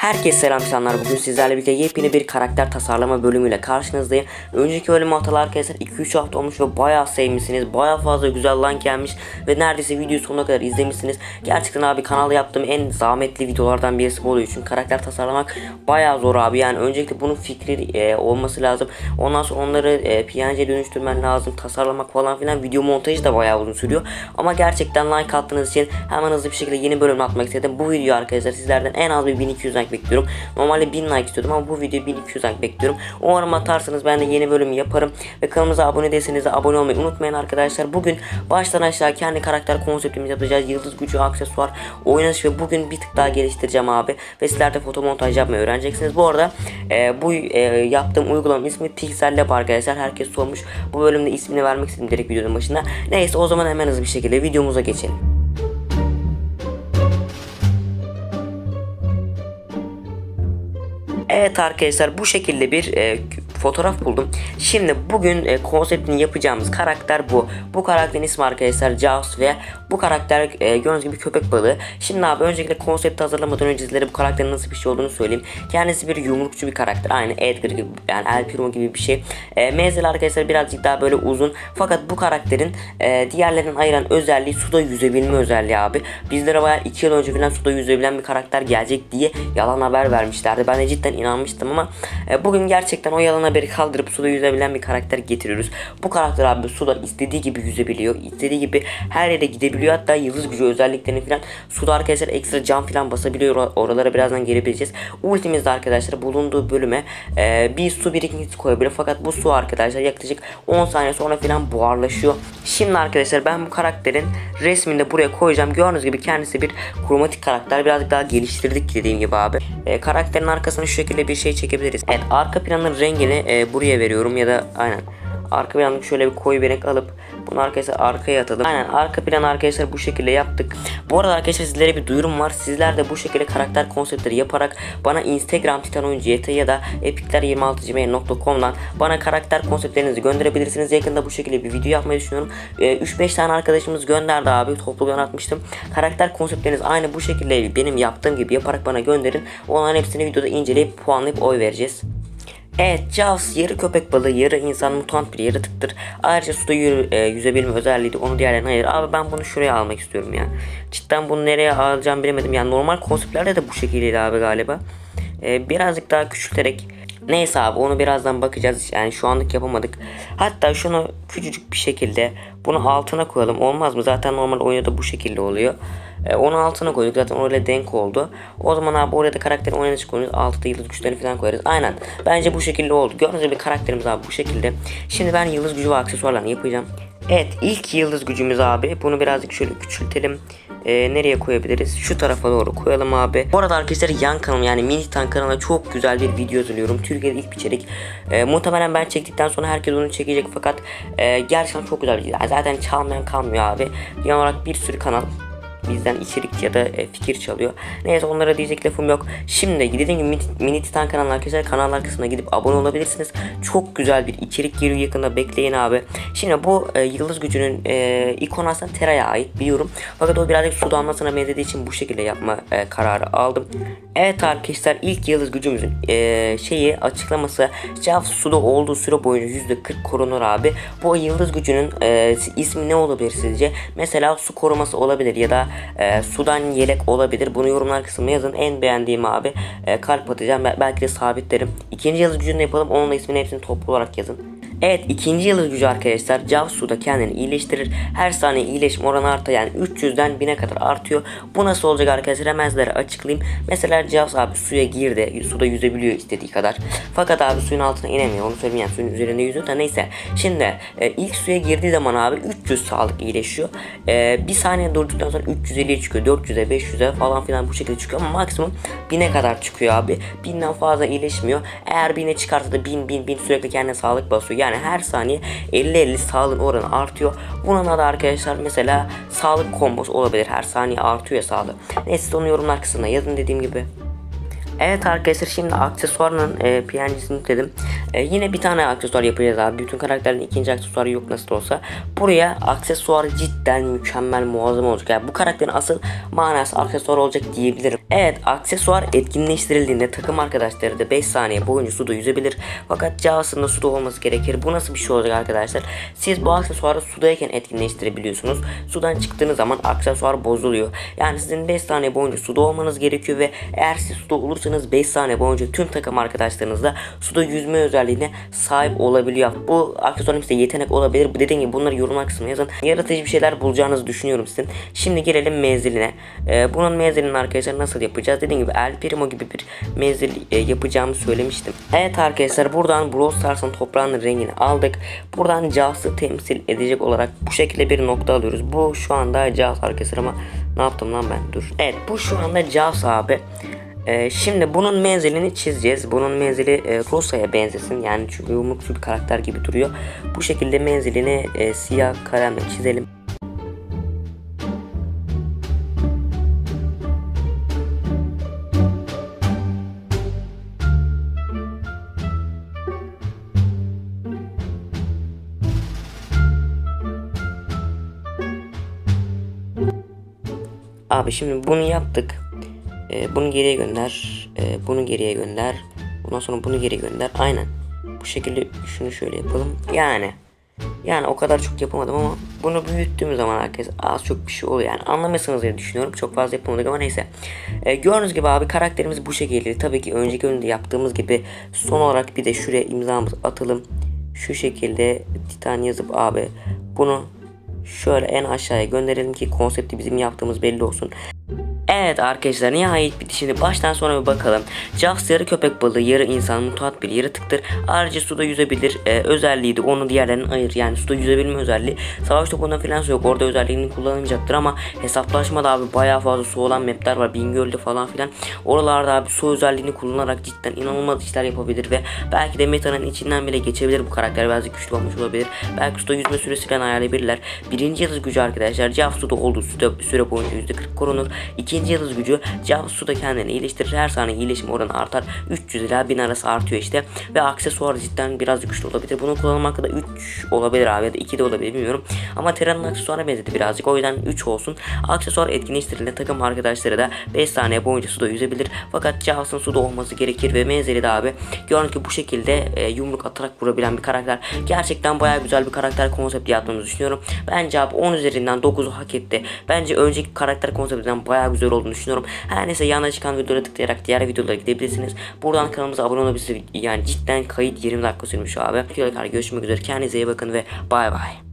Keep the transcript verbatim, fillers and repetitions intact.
Herkese selam insanlar. Bugün sizlerle birlikte yepyeni bir karakter tasarlama bölümüyle karşınızdayım. Önceki bölümü atalı arkadaşlar iki üç hafta olmuş ve bayağı sevmişsiniz. Bayağı fazla güzel like gelmiş ve neredeyse videoyu sonuna kadar izlemişsiniz. Gerçekten abi kanalda yaptığım en zahmetli videolardan birisi bu oluyor. Çünkü karakter tasarlamak bayağı zor abi. Yani öncelikle bunun fikri e, olması lazım. Ondan sonra onları e, P N G'ye dönüştürmen lazım. Tasarlamak falan filan. Video montajı da bayağı uzun sürüyor. Ama gerçekten like attığınız için hemen hızlı bir şekilde yeni bölüm atmak istedim. Bu video arkadaşlar sizlerden en az bir bin iki yüz like bekliyorum. Normalde bin like istiyordum ama bu videoya bin iki yüz like bekliyorum. Umarım atarsanız ben de yeni bölüm yaparım. Ve kanalımıza abone değilseniz de abone olmayı unutmayın arkadaşlar. Bugün baştan aşağı kendi karakter konseptimizi yapacağız. Yıldız gücü, aksesuar, oynanış ve bugün bir tık daha geliştireceğim abi. Ve sizler de foto montaj yapmayı öğreneceksiniz. Bu arada e, bu e, yaptığım uygulamanın ismi Pixel Lab arkadaşlar. Herkes sormuş. Bu bölümde ismini vermek istedim direkt videonun başında. Neyse o zaman hemen hızlı bir şekilde videomuza geçelim. Evet arkadaşlar bu şekilde bir e, fotoğraf buldum. Şimdi bugün e, konseptini yapacağımız karakter bu. Bu karakterin ismi arkadaşlar Jaws ve bu karakter e, gördüğünüz gibi köpek balığı. Şimdi abi öncelikle konsepti hazırlamadan önce sizlere bu karakterin nasıl bir şey olduğunu söyleyeyim. Kendisi bir yumrukçu bir karakter. Aynı Edgar gibi yani El Primo gibi bir şey. E, menzili arkadaşlar birazcık daha böyle uzun. Fakat bu karakterin e, diğerlerinden ayıran özelliği suda yüzebilme özelliği abi. Bizlere bayağı iki yıl önce falan suda yüzebilen bir karakter gelecek diye yalan haber vermişlerdi. Ben de cidden inanmıştım ama e, bugün gerçekten o yalan haberi kaldırıp suda yüzebilen bir karakter getiriyoruz. Bu karakter abi suda istediği gibi yüzebiliyor. İstediği gibi her yere gidebiliyor. Hatta yıldız gücü özelliklerini falan suda arkadaşlar ekstra cam falan basabiliyor. Oralara birazdan gelebileceğiz. Ultimizde arkadaşlar bulunduğu bölüme e, bir su birikintisi koyabiliyor. Fakat bu su arkadaşlar yaklaşık on saniye sonra falan buharlaşıyor. Şimdi arkadaşlar ben bu karakterin resmini de buraya koyacağım. Gördüğünüz gibi kendisi bir kromatik karakter. Birazcık daha geliştirdik dediğim gibi abi. E, karakterin arkasına şu şekilde bir şey çekebiliriz. Evet, arka planın rengini e, buraya veriyorum ya da aynen arka planı şöyle bir koyu bir renk alıp bunu arkadaşlar arkaya atalım. Aynen arka plan arkadaşlar bu şekilde yaptık. Bu arada arkadaşlar sizlere bir duyurum var. Sizler de bu şekilde karakter konseptleri yaparak bana Instagram Titan Oyuncu Y T ya da epikler yirmi altı gmail nokta com'dan bana karakter konseptlerinizi gönderebilirsiniz. Yakında bu şekilde bir video yapmayı düşünüyorum. E, üç beş tane arkadaşımız gönderdi abi. Toplu atmıştım. Karakter konseptleriniz aynı bu şekilde benim yaptığım gibi yaparak bana gönderin. Onların hepsini videoda inceleyip puanlayıp oy vereceğiz. Evet, Jaws yarı köpek balığı, yarı insan, mutant bir yaratıktır. Ayrıca suda yürü, e, yüzebilme özelliği de onu diğerlerine ayırır. Abi ben bunu şuraya almak istiyorum ya. Cidden bunu nereye alacağım bilemedim. Yani normal konseptlerde de bu şekildeydi abi galiba. E, birazcık daha küçülterek. Neyse abi onu birazdan bakacağız. Yani şu anlık yapamadık. Hatta şunu küçücük bir şekilde bunu altına koyalım. Olmaz mı? Zaten normal oyunda bu şekilde oluyor. Ee, onu altına koyduk. Zaten oraya denk oldu. O zaman abi oraya da karakterin oynanışı koyuyoruz. Altta yıldız güçlerini falan koyarız. Aynen. Bence bu şekilde oldu. Gördüğünüz gibi karakterimiz abi bu şekilde. Şimdi ben yıldız gücü ve aksesuarlarını yapacağım. Evet, ilk yıldız gücümüz abi. Bunu birazcık şöyle küçültelim. Ee, nereye koyabiliriz? Şu tarafa doğru koyalım abi. Bu arada arkadaşlar yan kanalım yani Mini Titan kanalına çok güzel bir video hazırlıyorum. Türkiye'de ilk bir içerik. Ee, muhtemelen ben çektikten sonra herkes onu çekecek fakat e, gerçekten çok güzel bir video. Zaten çalmayan kalmıyor abi. Yan olarak bir sürü kanal bizden içerik ya da e, fikir çalıyor. Neyse onlara diyecek lafım yok. Şimdi dediğim gibi Mini Titan kanalına arkadaşlar kanallar kısmına gidip abone olabilirsiniz. Çok güzel bir içerik geliyor yakında, bekleyin abi. Şimdi bu e, yıldız gücünün e, ikonu aslında Tera'ya ait biliyorum. Fakat o birazcık su damlasına benzediği için bu şekilde yapma e, kararı aldım. Evet arkadaşlar ilk yıldız gücümüzün e, şeyi açıklaması Jaws suda olduğu süre boyunca yüzde kırk korunur abi. Bu yıldız gücünün e, ismi ne olabilir sizce? Mesela su koruması olabilir ya da e, sudan yelek olabilir. Bunu yorumlar kısmına yazın. En beğendiğim abi e, kalp atacağım. Belki de sabitlerim. İkinci yıldız gücünü yapalım. Onun da ismini hepsini toplu olarak yazın. Evet, ikinci yıldız gücü arkadaşlar Jaws suda kendini iyileştirir. Her saniye iyileşme oranı artar, yani üç yüzden bine kadar artıyor. Bu nasıl olacak arkadaşlar, hemen sizlere açıklayayım. Mesela Jaws abi suya girdi, suda yüzebiliyor istediği kadar. Fakat abi suyun altına inemiyor, onu söyleyeyim, yani suyun üzerinde yüzüyor da neyse. Şimdi e, ilk suya girdiği zaman abi üç yüz sağlık iyileşiyor. E, bir saniye durduktan sonra üç yüz elliye çıkıyor, dört yüze, beş yüze falan filan bu şekilde çıkıyor ama maksimum bine kadar çıkıyor abi. binden fazla iyileşmiyor. Eğer bine çıkarsa da bin bin bin sürekli kendine sağlık basıyor. Yani her saniye elli elli sağlığın oranı artıyor. Bununla da arkadaşlar mesela sağlık kombosu olabilir. Her saniye artıyor ya sağlığı. Neyse onu yorumlar kısmına yazın dediğim gibi. Evet arkadaşlar, şimdi aksesuarın e, P N G'sini yükledim. E, yine bir tane aksesuar yapacağız abi. Bütün karakterlerin ikinci aksesuarı yok nasıl olsa. Buraya aksesuar cidden mükemmel, muazzam olacak. Yani bu karakterin asıl manası aksesuar olacak diyebilirim. Evet, aksesuar etkinleştirildiğinde takım arkadaşları da beş saniye boyunca suda yüzebilir. Fakat Jaws'ın da suda olması gerekir. Bu nasıl bir şey olacak arkadaşlar? Siz bu aksesuarı sudayken etkinleştirebiliyorsunuz. Sudan çıktığınız zaman aksesuar bozuluyor. Yani sizin beş saniye boyunca suda olmanız gerekiyor ve eğer siz suda olursanız beş saniye boyunca tüm takım arkadaşlarınızla suda yüzme özelliğine sahip olabiliyor. Bu aksesuarın size yetenek olabilir. Dediğim gibi bunları yorumlar kısmına yazın. Yaratıcı bir şeyler bulacağınızı düşünüyorum sizin. Şimdi gelelim menziline. Ee, bunun menzilini arkadaşlar nasıl yapacağız? Dediğim gibi El Primo gibi bir menzil e, yapacağımı söylemiştim. Evet arkadaşlar, buradan Brawl Stars'ın toprağının rengini aldık. Buradan Jaws'ı temsil edecek olarak bu şekilde bir nokta alıyoruz. Bu şu anda Jaws arkadaşlar, ama ne yaptım lan ben? Dur. Evet, bu şu anda Jaws abi. Ee, şimdi bunun menzilini çizeceğiz. Bunun menzili e, Rosa'ya benzesin. Yani çünkü yumrukçu bir karakter gibi duruyor. Bu şekilde menzilini e, siyah kalemle çizelim. Abi şimdi bunu yaptık. Ee, bunu geriye gönder. Ee, bunu geriye gönder. Bundan sonra bunu geri gönder. Aynen. Bu şekilde şunu şöyle yapalım. Yani. Yani o kadar çok yapamadım ama bunu büyüttüğümüz zaman herkes az çok bir şey oluyor. Yani anlamıyorsunuz diye düşünüyorum. Çok fazla yapamadık ama neyse. Ee, gördüğünüz gibi abi karakterimiz bu şekilde. Tabii ki önceki oyunda yaptığımız gibi son olarak bir de şuraya imzamızı atalım. Şu şekilde Titan yazıp abi bunu şöyle en aşağıya gönderelim ki konsepti bizim yaptığımız belli olsun. Evet arkadaşlar, nihayet bitti. Şimdi baştan sona bir bakalım. Jaws yarı köpek balığı, yarı insan, mutant bir yaratıktır. Ayrıca suda yüzebilir e, özelliği de onu diğerlerinden ayır. Yani suda yüzebilme özelliği. Savaş topunda falan yok. Orada özelliğini kullanamayacaktır ama hesaplaşmada abi bayağı fazla su olan mapler var. Bingöl'de falan filan. Oralarda abi su özelliğini kullanarak cidden inanılmaz işler yapabilir ve belki de metanın içinden bile geçebilir bu karakter. Birazcık güçlü olmuş olabilir. Belki suda yüzme süresiyle ayarlayabilirler. Birinci yıldız gücü arkadaşlar, Jaws suda olduğu süre, süre boyunca yüzde kırk korunur. İkinci yıldız gücü, Jaws suda kendini iyileştirir. Her saniye iyileşim oranı artar. üç yüz ila bin arası artıyor işte. Ve aksesuar cidden biraz güçlü olabilir. Bunu kullanmak da üç olabilir abi, ya da iki de olabilir, bilmiyorum. Ama Terra'nın aksesuarına benzedi birazcık. O yüzden üç olsun. Aksesuar etkinleştirildiğinde takım arkadaşları da beş saniye boyunca suda yüzebilir. Fakat Jaws'ın suda olması gerekir ve menzili de abi gördüğünüz ki bu şekilde e, yumruk atarak vurabilen bir karakter. Gerçekten bayağı güzel bir karakter konsepti yaptığımızı düşünüyorum. Bence abi on üzerinden dokuzu hak etti. Bence önceki karakter konseptinden bayağı güzel olduğunu düşünüyorum. Her neyse, yanına çıkan videolara tıklayarak diğer videolara gidebilirsiniz. Buradan kanalımıza abone olabilirsiniz. Yani cidden kayıt yirmi dakika sürmüş abi. Görüşmek üzere. Kendinize iyi bakın ve bay bay.